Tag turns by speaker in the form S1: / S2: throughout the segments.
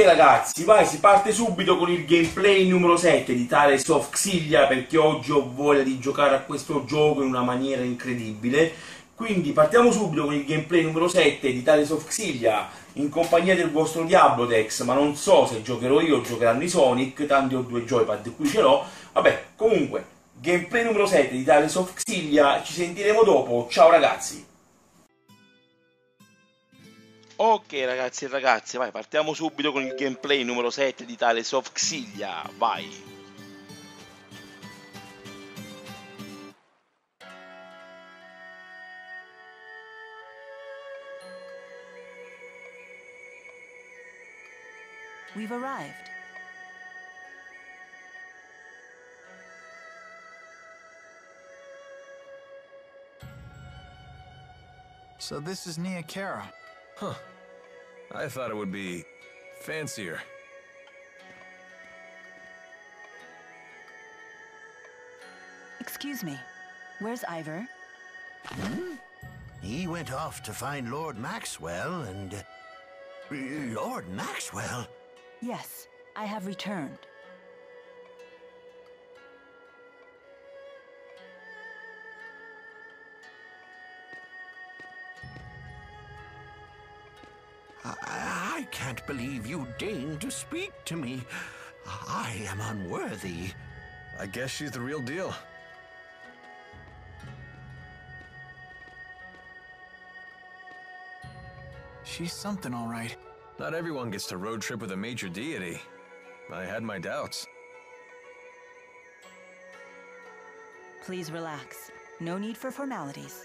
S1: ragazzi, vai, si parte subito con il gameplay numero 7 di Tales of Xillia, perché oggi ho voglia di giocare a questo gioco in una maniera incredibile. Quindi partiamo subito con il gameplay numero 7 di Tales of Xillia in compagnia del vostro Diablotex, ma non so se giocherò io o giocheranno i Sonic, tanti ho due joypad, qui ce l'ho. Vabbè, comunque, gameplay numero 7 di Tales of Xillia, ci sentiremo dopo, ciao ragazzi! Ok ragazzi e ragazze, vai, partiamo subito con il gameplay numero 7 di Tales of Xillia, vai!
S2: We've arrived.
S3: So this is Nia Kara.
S4: Huh. I thought it would be fancier.
S2: Excuse me. Where's Ivor?
S5: He went off to find Lord Maxwell and... Lord Maxwell?
S2: Yes, I have returned.
S5: I can't believe you deigned to speak to me. I am unworthy.
S4: I guess she's the real deal.
S3: She's something, all right.
S4: Not everyone gets to road trip with a major deity. I had my doubts.
S2: Please relax. No need for formalities.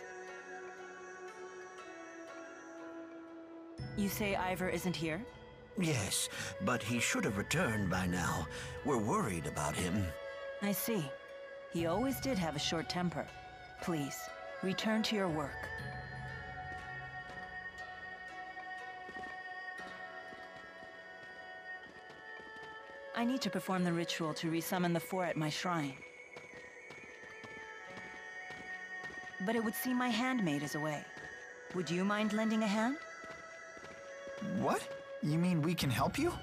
S2: You say Ivor isn't here?
S5: Yes, but he should have returned by now. We're worried about him.
S2: I see. He always did have a short temper. Please, return to your work. I need to perform the ritual to resummon the four at my shrine. But it would seem my handmaid is away. Would you mind lending a hand?
S3: What? You mean we can help you?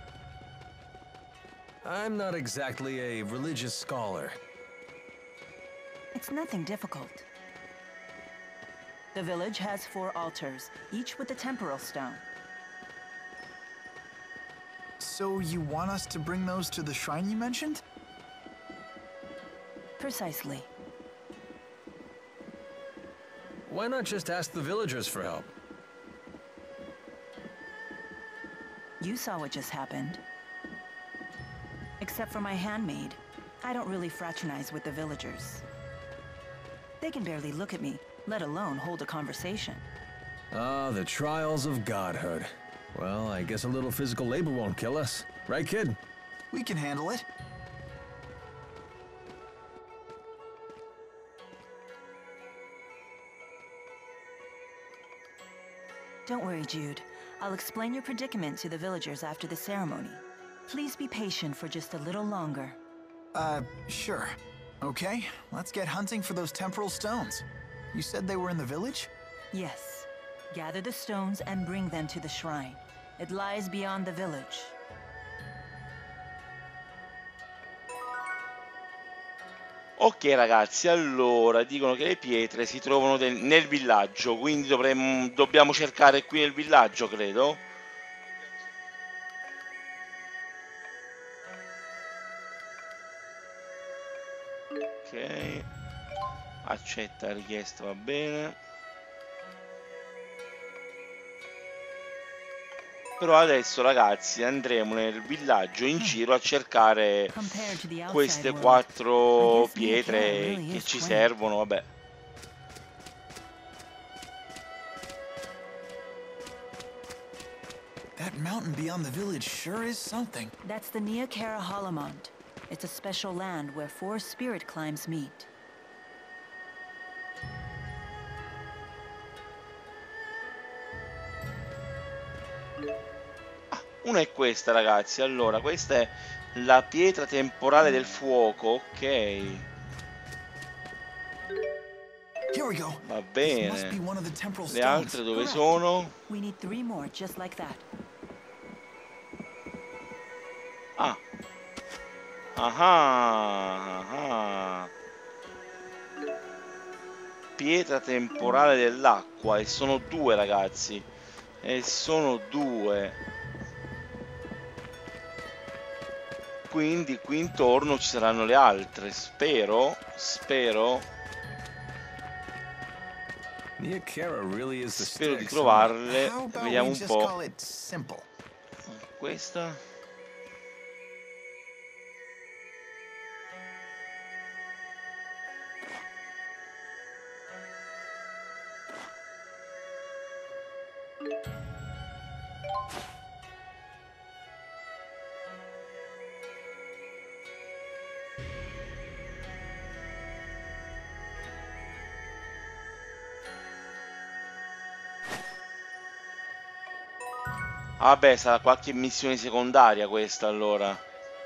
S4: I'm not exactly a religious scholar.
S2: It's nothing difficult. The village has 4 altars, each with a temporal stone.
S3: So you want us to bring those to the shrine you mentioned?
S2: Precisely.
S4: Why not just ask the villagers for help?
S2: You saw what just happened. Except for my handmaid, I don't really fraternize with the villagers. They can barely look at me, let alone hold a conversation.
S4: Ah, the trials of godhood. Well, I guess a little physical labor won't kill us. Right, kid?
S3: We can handle it.
S2: Don't worry, Jude. I'll explain your predicament to the villagers after the ceremony. Please be patient for just a little longer.
S3: Sure. Okay, let's get hunting for those temporal stones. You said they were in the village?
S2: Yes. Gather the stones and bring them to the shrine. It lies beyond the village.
S1: Ok ragazzi, allora dicono che le pietre si trovano nel villaggio, quindi dobbiamo cercare qui nel villaggio, credo. Ok, accetta la richiesta, va bene. Però adesso ragazzi andremo nel villaggio in giro a cercare queste 4 pietre che ci servono, vabbè.
S3: That mountain beyond the village sure is something.
S2: That's the Nia Kara Halamont. It's a special land where 4 spirit climbs meet.
S1: Una è questa ragazzi, allora questa è la pietra temporale del fuoco, ok.
S3: Here we go.
S1: Va
S3: This must
S1: bene.
S3: be one of the temporal
S1: Le
S3: stones.
S1: altre dove
S2: Correct.
S1: sono?
S2: We need 3 more just like that.
S6: Ah. Ah. Pietra temporale dell'acqua. E sono due, ragazzi. E sono due. Quindi qui intorno ci saranno le altre. Spero. Spero di trovarle.
S3: How about
S6: Vediamo
S3: we
S6: un
S3: just
S6: po'.
S3: call it simple?
S6: Questa. Vabbè, sarà qualche missione secondaria questa allora.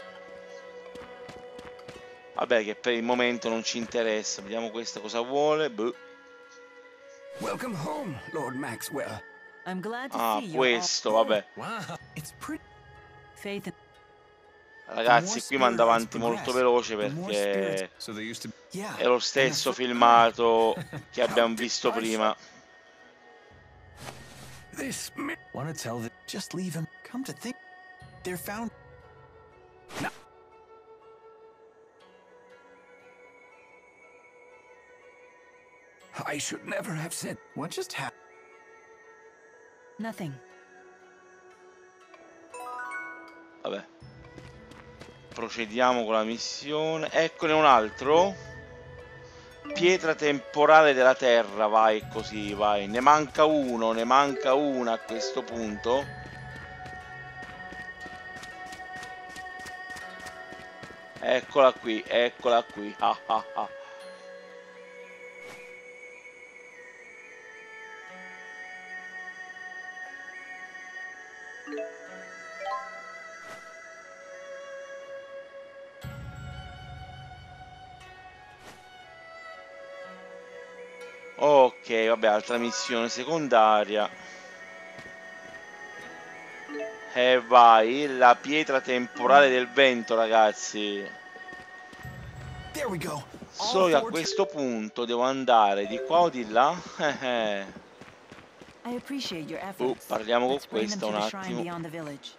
S6: Vabbè, che per il momento non ci interessa. Vediamo questa cosa vuole. Boh.
S7: Welcome home, Lord Maxwell.
S2: I'm glad to
S6: Ah,
S2: see you
S6: questo, vabbè.
S3: It's pretty.
S2: Faith in
S6: Ragazzi, qui manda avanti molto veloce perché
S3: Yeah.
S6: è lo stesso filmato che abbiamo visto prima.
S7: This
S4: Want to tell the...
S3: Just leave him. Come to think, they're found.
S7: I should never have said.
S3: What just happened?
S2: nothing.
S6: Vabbè. Procediamo con la missione. Eccone un altro. Pietra temporale della terra. Vai così, vai. Ne manca uno, ne manca una a questo punto. Eccola qui, eccola qui. Ah, ah, ah. Ok, vabbè, altra missione secondaria. E vai, la pietra temporale del vento, ragazzi.
S3: There we go.
S6: Solo che a questo punto devo andare di qua o di là.
S2: I appreciate your efforts.
S6: Parliamo con
S2: Let's bring them
S6: questa
S2: to
S6: un
S2: the shrine
S6: attimo.
S2: beyond the village.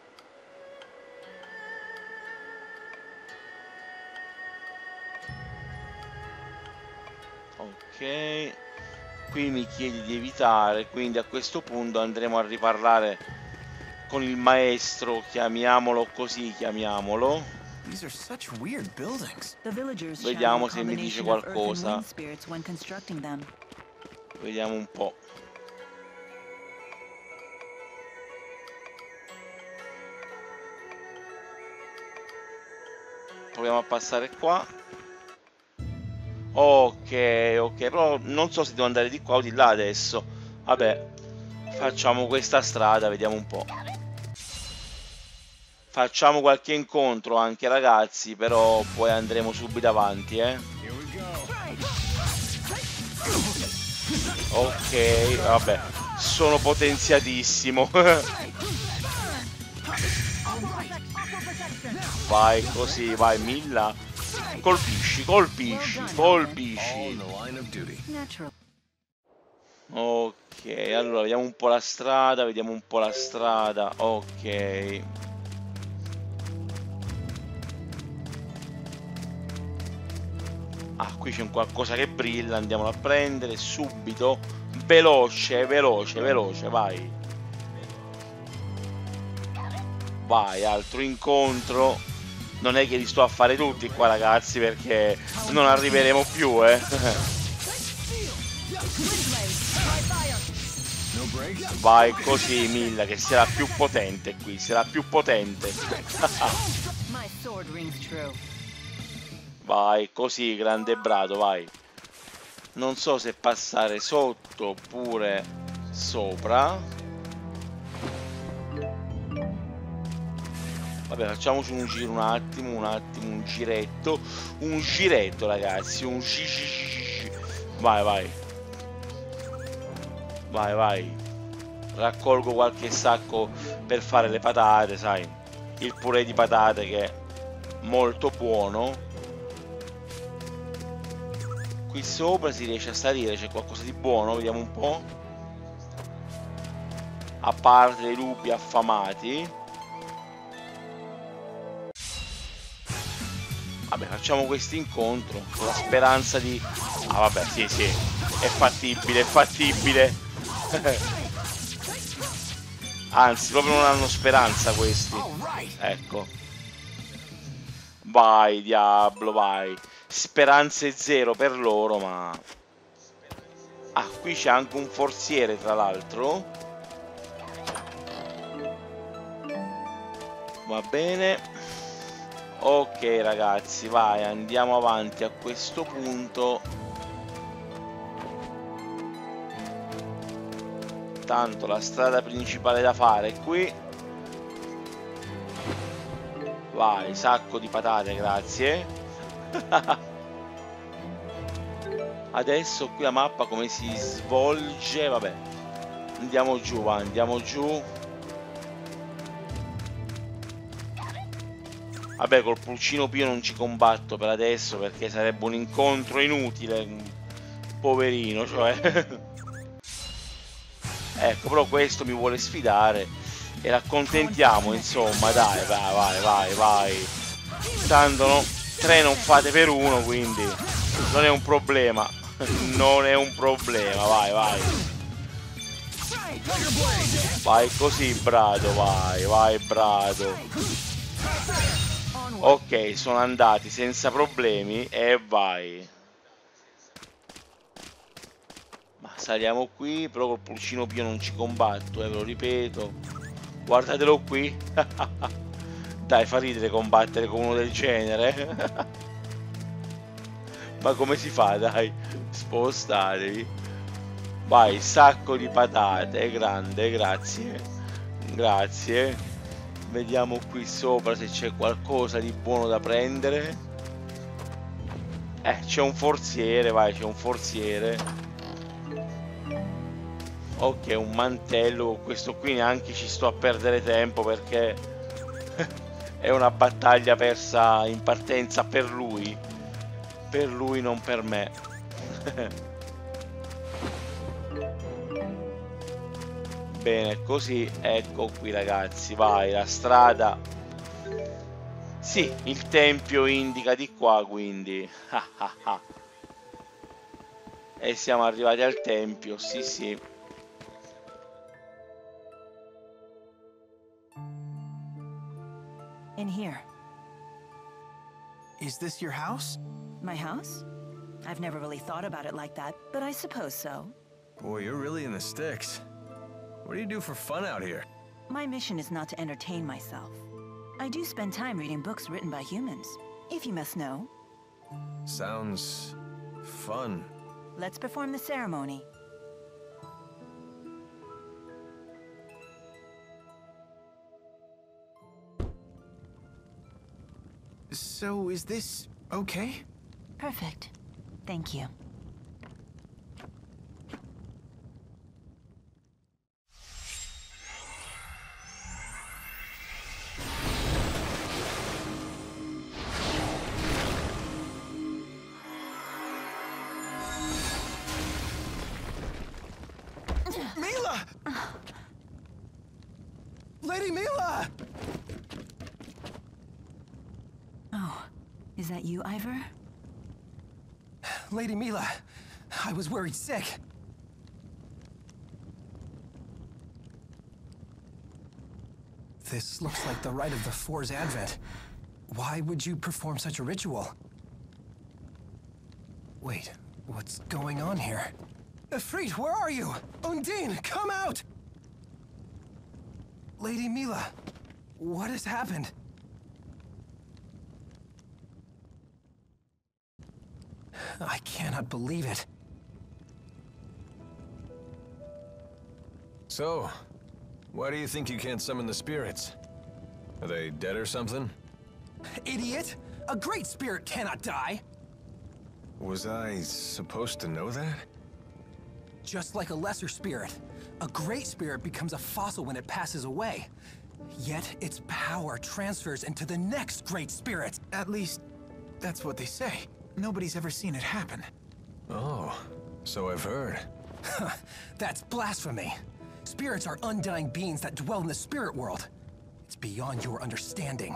S6: Ok, qui mi chiedi di evitare, quindi a questo punto andremo a riparlare con il maestro, chiamiamolo così, chiamiamolo.
S3: These are such weird buildings.
S2: The villagers
S6: Vediamo
S2: channel
S6: se mi dice
S2: combination of earth and
S6: qualcosa.
S2: wind spirits when constructing them.
S6: Vediamo un po'. Proviamo a passare qua. Ok, ok, però non so se devo andare di qua o di là adesso. Vabbè, facciamo questa strada, vediamo un po'. Facciamo qualche incontro anche, ragazzi, però poi andremo subito avanti, Ok, vabbè, sono potenziatissimo. Vai così, vai, Milla. Colpisci, colpisci, colpisci.
S2: Natural.
S6: Ok, allora vediamo un po' la strada, vediamo un po' la strada. Ok. Ah, qui c'è un qualcosa che brilla, andiamolo a prendere subito. Veloce, veloce, veloce, vai. Vai, altro incontro. Non è che li sto a fare tutti qua, ragazzi, perché non arriveremo più, Vai così, Milla, che sarà più potente qui, sarà più potente.
S2: My sword rings true.
S6: Vai così, grande brado, vai. Non so se passare sotto oppure sopra. Vabbè, facciamoci un giro un attimo, un giretto. Un giretto, ragazzi, un Vai, vai. Vai, vai. Raccolgo qualche sacco per fare le patate, sai. il purè di patate che è molto buono. Qui sopra si riesce a salire, c'è qualcosa di buono, vediamo un po'. A parte dei lupi affamati. Vabbè, facciamo questo incontro con la speranza di... Ah vabbè, sì, sì, è fattibile, è fattibile. Anzi, proprio non hanno speranza questi. Ecco. Vai, diavolo, vai. Speranze zero per loro, ma... Ah, qui c'è anche un forziere, tra l'altro. Va bene. Ok, ragazzi, vai, andiamo avanti a questo punto. Tanto la strada principale da fare è qui. Vai, sacco di patate, grazie. Adesso qui la mappa come si svolge? Vabbè, andiamo giù, va, andiamo giù. Vabbè, col pulcino pio non ci combatto per adesso perché sarebbe un incontro inutile. Poverino, cioè. Ecco, però questo mi vuole sfidare e l'accontentiamo, insomma, dai, vai, vai, vai, vai. Tanto no, 3 non fate per 1, quindi non è un problema. Non è un problema, vai, vai. Vai così, Brado, vai, vai, Brado. Ok, sono andati senza problemi e vai. Ma saliamo qui, però col pulcino pio non ci combatto, ve lo ripeto. Guardatelo qui. Dai, fa ridere combattere con uno del genere. Ma come si fa, dai? Spostatevi. Vai, sacco di patate, grande, grazie. Grazie. Vediamo qui sopra se c'è qualcosa di buono da prendere. C'è un forziere, vai, c'è un forziere. Ok, un mantello. Questo qui neanche ci sto a perdere tempo perché è una battaglia persa in partenza per lui. Per lui, non per me. Bene, così, ecco qui ragazzi, vai, la strada. Sì, il tempio indica di qua, quindi. E siamo arrivati al tempio, sì sì.
S2: In here.
S3: Is this your house?
S2: My house? I've never really thought about it like that, but I suppose so.
S4: Boy, you're really in the sticks. What do you do for fun out here?
S2: My mission is not to entertain myself. I do spend time reading books written by humans, if you must know.
S4: Sounds fun.
S2: Let's perform the ceremony.
S3: So, is this okay?
S2: Perfect. Thank you.
S3: Mila! Lady Mila!
S2: Oh, is that you, Ivor?
S3: Lady Mila, I was worried sick. This looks like the rite of the Four's Advent. Why would you perform such a ritual? Wait, what's going on here? Ifrit, where are you? Undine, come out! Lady Mila, what has happened? I cannot believe it.
S4: So, why do you think you can't summon the spirits? Are they dead or something?
S3: Idiot! A great spirit cannot die!
S4: Was I supposed to know that?
S3: Just like a lesser spirit, a great spirit becomes a fossil when it passes away.
S8: Yet its power transfers into the next great spirit.
S3: At least, that's what they say. Nobody's ever seen it happen.
S4: Oh, so I've heard.
S8: That's blasphemy. Spirits are undying beings that dwell in the spirit world. It's beyond your understanding.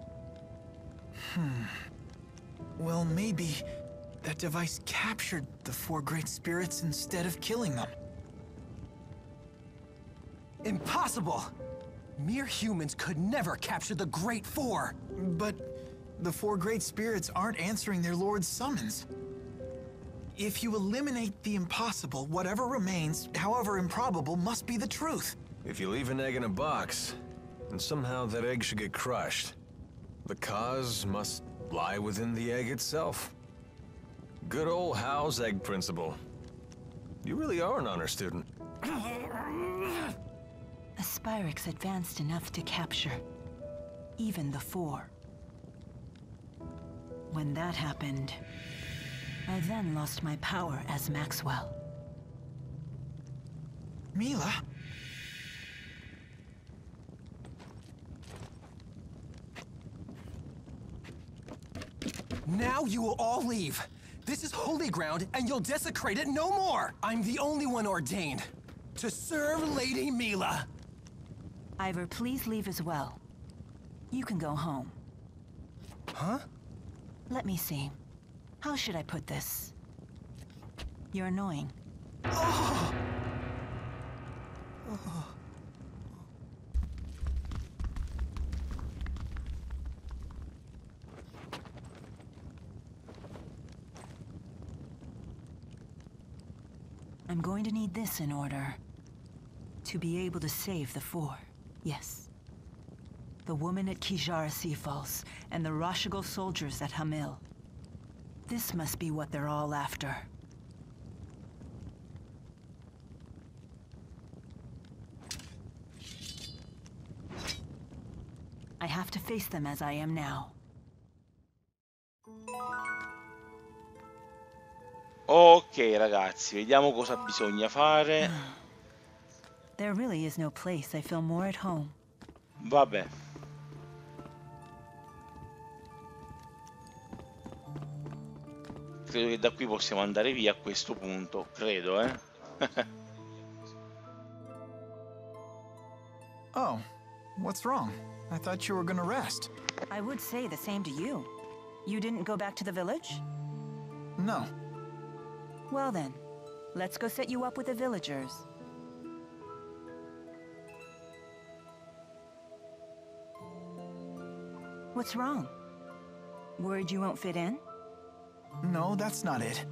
S3: Well, maybe that device captured the 4 great spirits instead of killing them.
S8: Impossible! Mere humans could never capture the Great Four.
S3: But the 4 great spirits aren't answering their lord's summons. If you eliminate the impossible, whatever remains, however improbable, must be the truth.
S4: If you leave an egg in a box, and somehow that egg should get crushed, the cause must lie within the egg itself. Good old Howe's egg principle. You really are an honor student.
S2: A Spyrix advanced enough to capture even the 4. When that happened, I then lost my power as Maxwell.
S3: Mila?
S8: Now you will all leave. This is holy ground, and you'll desecrate it no more! I'm the only one ordained to serve Lady Mila.
S2: Ivor, please leave as well. You can go home.
S8: Huh?
S2: Let me see. How should I put this? You're annoying. I'm going to need this in order to be able to save the 4. Yes. The woman at Kijara Sea Falls and the Rashigal soldiers at Hamil. This must be what they're all after. I have to face them as I am now.
S6: Ok ragazzi, vediamo cosa bisogna fare.
S2: There really is no place I feel more at home.
S6: Vabbè. Credo che da qui possiamo andare via a questo punto, credo, eh.
S3: Oh, what's wrong? I thought you were gonna rest.
S2: I would say the same to you. You didn't go back to the village?
S3: No.
S2: Well then, let's go set you up with the villagers. What's wrong? Worried you won't fit in?
S3: No, that's not it.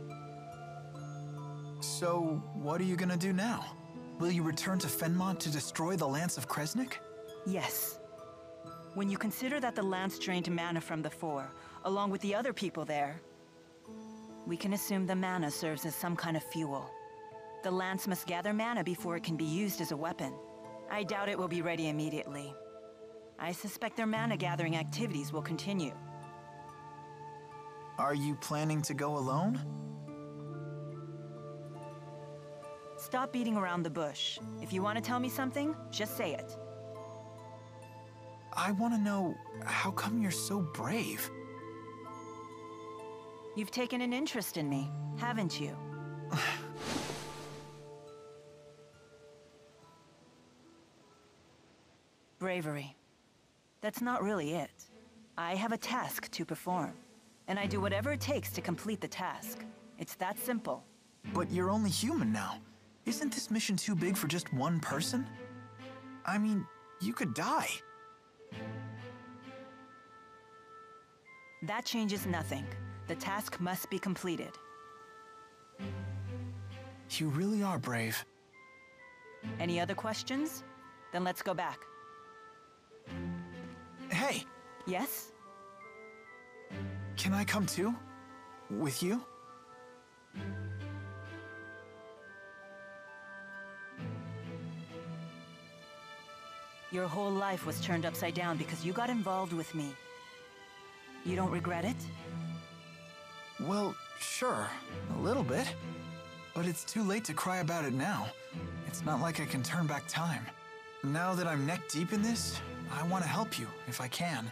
S3: So, what are you gonna do now? Will you return to Fenmont to destroy the Lance of Kresnik?
S2: Yes. When you consider that the Lance drained mana from the 4, along with the other people there, we can assume the mana serves as some kind of fuel. The Lance must gather mana before it can be used as a weapon. I doubt it will be ready immediately. I suspect their mana gathering activities will continue.
S3: Are you planning to go alone?
S2: Stop beating around the bush. If you want to tell me something, just say it.
S3: I want to know, how come you're so brave?
S2: You've taken an interest in me, haven't you? Bravery. That's not really it. I have a task to perform, and I do whatever it takes to complete the task. It's that simple.
S3: But you're only human now. Isn't this mission too big for just one person? I mean, you could die.
S2: That changes nothing. The task must be completed.
S3: You really are brave.
S2: Any other questions? Then let's go back.
S3: Hey,
S2: Yes?
S3: can I come too? With you?
S2: Your whole life was turned upside down because you got involved with me. You don't regret it?
S3: Well, sure, a little bit. But it's too late to cry about it now. It's not like I can turn back time. Now that I'm neck deep in this, I want to help you, if I can.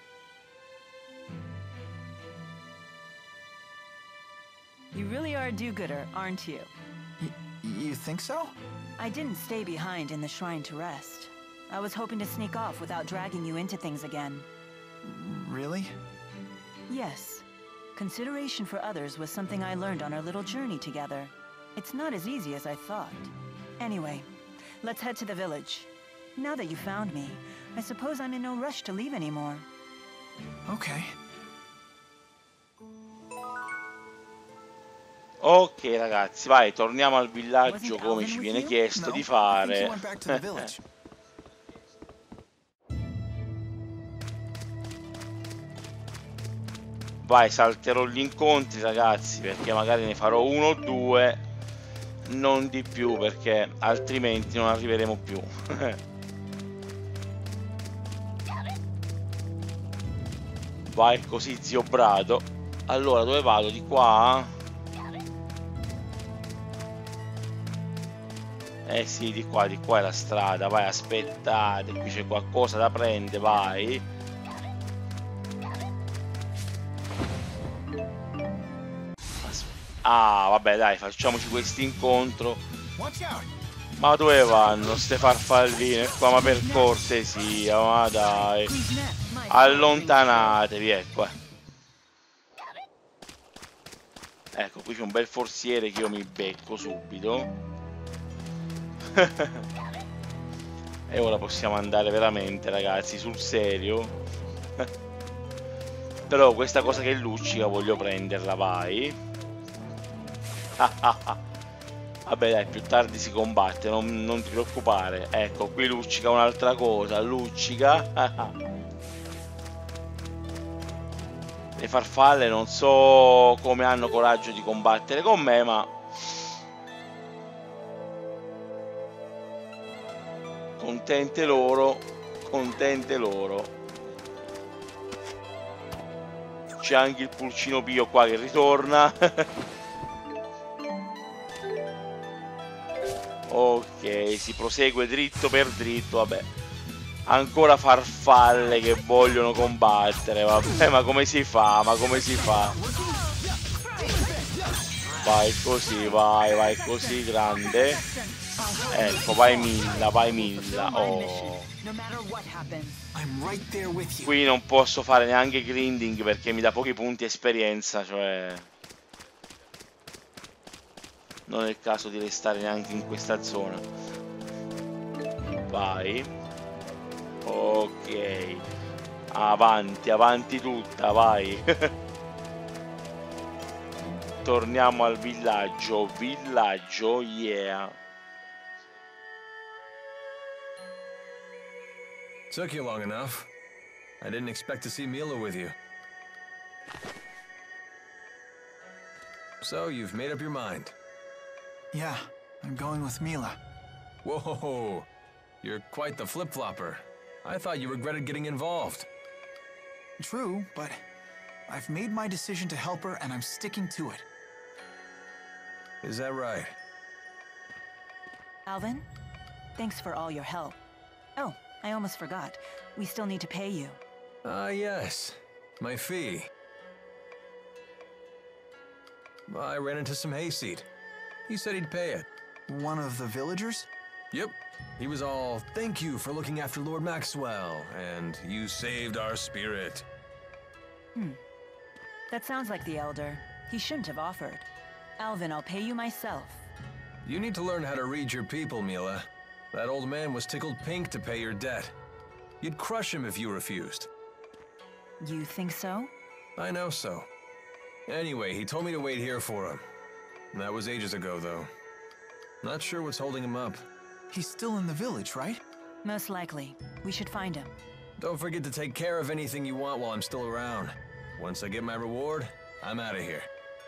S2: You really are a do-gooder, aren't you?
S3: You think so?
S2: I didn't stay behind in the shrine to rest. I was hoping to sneak off without dragging you into things again.
S3: Really?
S2: Yes. Consideration for others was something I learned on our little journey together. It's not as easy as I thought. Anyway, let's head to the village. Now that you found me, I suppose I'm in no rush to leave anymore.
S3: Okay.
S6: Ok ragazzi, vai, torniamo al villaggio come ci viene chiesto di fare. Vai, salterò gli incontri ragazzi, perché magari ne farò uno o due, non di più, perché altrimenti non arriveremo più. Vai così, zio Brado. Allora, dove vado? Di qua? Eh sì, di qua è la strada. Vai, aspettate, qui c'è qualcosa da prendere, vai. Ah, vabbè, dai, facciamoci questo incontro. Ma dove vanno ste farfalline qua? Ma per cortesia, ma dai. Allontanatevi, ecco. Ecco, qui c'è un bel forziere che io mi becco subito. E ora possiamo andare veramente, ragazzi, sul serio. Però questa cosa che luccica voglio prenderla, vai. Vabbè dai, più tardi si combatte, non ti preoccupare. Ecco, qui luccica un'altra cosa, luccica. Le farfalle non so come hanno coraggio di combattere con me, ma contente loro, contente loro. C'è anche il pulcino Pio qua che ritorna. Ok, si prosegue dritto per dritto, vabbè. Ancora farfalle che vogliono combattere, vabbè, ma come si fa? Ma come si fa? Vai così, vai così, grande. Ecco, vai Milla, oh. Qui non posso fare neanche grinding perché mi dà pochi punti esperienza, cioè non è il caso di restare neanche in questa zona. Vai. Ok. Avanti, avanti tutta, vai. Torniamo al villaggio. Villaggio, yeah.
S4: Took you long enough. I didn't expect to see Mila with you. So, you've made up your mind.
S3: Yeah, I'm going with Mila.
S4: Whoa, you're quite the flip-flopper. I thought you regretted getting involved.
S3: True, but I've made my decision to help her and I'm sticking to it.
S4: Is that right?
S2: Alvin, thanks for all your help. Oh, I almost forgot. We still need to pay you.
S4: Ah, yes. My fee. I ran into some hayseed. He said he'd pay it.
S3: One of the villagers?
S4: Yep. He was all, thank you for looking after Lord Maxwell, and you saved our spirit.
S2: That sounds like the Elder. He shouldn't have offered. Alvin, I'll pay you myself.
S4: You need to learn how to read your people, Mila. That old man was tickled pink to pay your debt. You'd crush him if you refused.
S2: You think so?
S4: I know so. Anyway, he told me to wait here for him. That was ages ago, though. Not sure what's holding him up.
S3: He's still in the village, right?
S2: Most likely. We should find him.
S4: Don't forget to take care of anything you want while I'm still around. Once I get my reward, I'm out of here.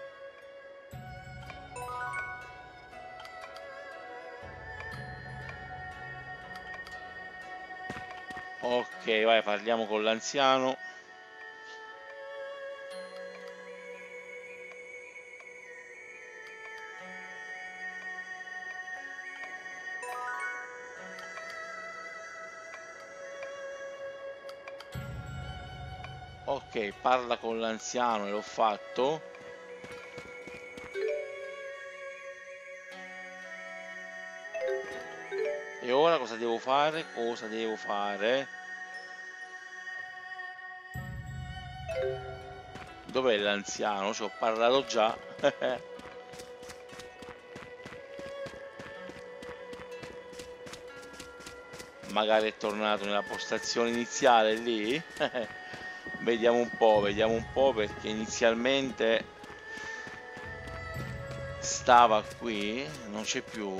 S6: Ok, vai, parliamo con l'anziano. Ok, parla con l'anziano e l'ho fatto. E ora cosa devo fare? Cosa devo fare? Dov'è l'anziano? Ci ho parlato già. Magari è tornato nella postazione iniziale lì. Vediamo un po' perché inizialmente stava qui, non c'è più.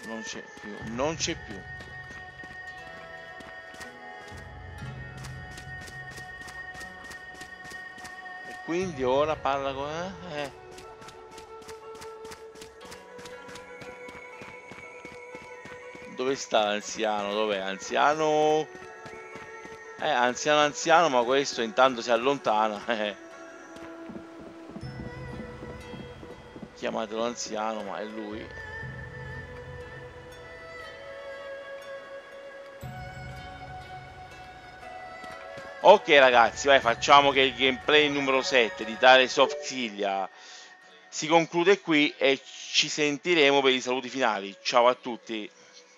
S6: E quindi ora parla con... Dove sta l'anziano? Dov'è? Anziano? Anziano, ma questo intanto si allontana. Chiamatelo anziano, ma è lui. Ok ragazzi, vai, facciamo che il gameplay numero 7 di Tales of Xillia si conclude qui e ci sentiremo per i saluti finali. Ciao a tutti.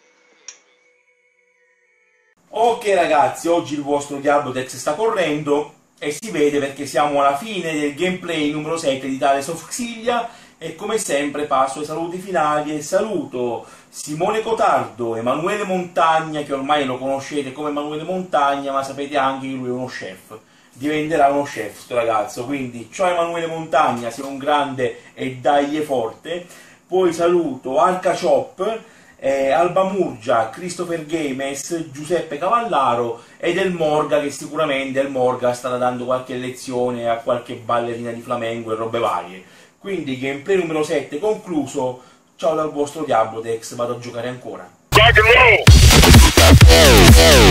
S1: Ok ragazzi, oggi il vostro Diablotex sta correndo e si vede perché siamo alla fine del gameplay numero 7 di Tales of Xillia e come sempre passo ai saluti finali e saluto Simone Cotardo, Emanuele Montagna, che ormai lo conoscete come Emanuele Montagna, ma sapete anche che lui è uno chef, diventerà uno chef sto ragazzo, quindi ciao Emanuele Montagna, sei un grande e dagli forte. Poi saluto Arca Chop, Alba Murgia, Christopher Games, Giuseppe Cavallaro ed El Morga, che sicuramente El Morga starà dando qualche lezione a qualche ballerina di flamenco e robe varie. Quindi gameplay numero 7 concluso, ciao dal vostro Diablotex, vado a giocare ancora.